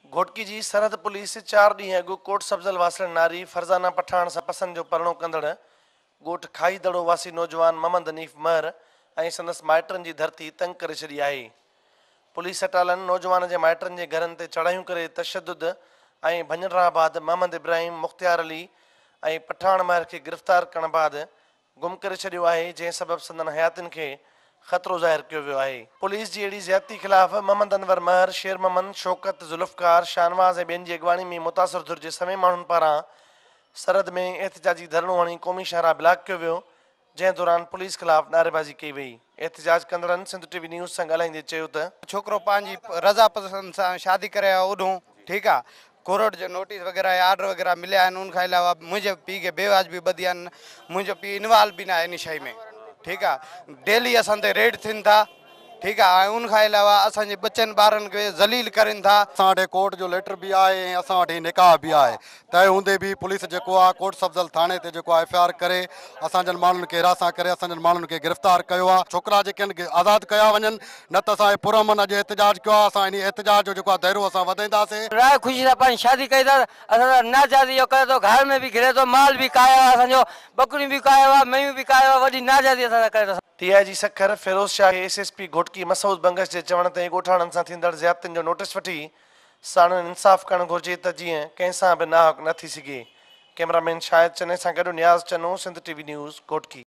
घोटकी जी सरहद पुलिस 4 ॾींहं अॻु कोट सब्ज़ल वासिल नारी फरज़ाना पठान सां पसंदि जो परिणो कंदड़ ॻोठ खाई दड़ो वासी नौजवान मोहम्मद हनीफ़ महर ऐं संदसि माइटनि जी धरती तंग करे छॾी आहे। पुलिस अटालनि नौजवान जे माइटनि जे घरनि ते चढ़ायूं करे तशदुद ऐं भंजरा बाद मोहम्मद इब्राहिम मुख़्तियार अली ऐं पठान महर खे गिरफ़्तार करण बाद गुम करे छॾियो आहे, जंहिं सबबि संदन हयातियुनि खे ख़तरो ज़ाहिर कयो वियो आहे। पुलिस जी अहिड़ी ज़्यादती ख़िलाफ़ मोहम्मद अनवर महर, शेर मोहम्मद, शौकत, ज़ुल्फ़कार, शाहनवाज़ ऐं ॿियनि जी अॻवानी में मुतासिर धुर जे समें माण्हुनि पारां सरहद में एहतिजाजी धरणो हणी क़ौमी शाहरा ब्लॉक कयो वियो, जंहिं दौरान पुलिस ख़िलाफ़ नारेबाज़ी कई वई। एहतिजाज कंदड़नि सिंध टीवी न्यूज़ सां ॻाल्हाईंदे चयो त छोकिरो पंहिंजी रज़ा पसंदि सां शादी करे आयो उॾूं, ठीकु आहे। कोर्ट जो नोटिस वग़ैरह या आर्डर वग़ैरह मिलिया आहिनि। उन खां अलावा मुंहिंजे पीउ खे बेवाजिबी ॿधी आहिनि। मुंहिंजो पीउ इन्वॉल्व बि न आहे इन शइ में, ठीकु आहे। डेली असां ते रेड थियनि था, ठीकु आहे। ऐं उन खां अलावा असांजे बचनि ॿारनि खे ज़लील करनि था। असां वटि कोर्ट जो लेटर बि आहे ऐं असां वटि निकाह बि आहे। तंहिं हूंदे बि पुलिस जेको आहे कोट सब्ज़ल थाणे ते जेको आहे FIR करे असांजनि माण्हुनि खे हिरासत करे असांजनि माण्हुनि खे गिरफ़्तार कयो आहे। छोकिरा जेके आहिनि आज़ादु कया वञनि, न त असां पुरअमन अॼु एहतिजाज कयो आहे। असां इन एहतिजाज जो जेको आहे दाइरो असां वधाईंदासीं। राय ख़ुशी सां पंहिंजी शादी कई था, असां नाजायज़ी जो करे थो, घर में बि घिरे थो, माल बि कायो आहे, असांजो बकरियूं बि कायो आहे, मेयूं बि कायो आहे, वॾी नाजायज़ी असां सां करे थो। DIG सखर फिरोज़ शाह SSP घोटकी मसूद बंगश जे चवण ते ॻोठाणनि सां थींदड़ ज़्यादतियुनि जो नोटिस वठी साणुनि इंसाफ़ करणु घुरिजे त जीअं कंहिं सां बि नाहक न थी सघे। कैमरामैन शाहिद चने सां गॾु नियाज़ चनो, सिंध टीवी न्यूज़ घोटकी।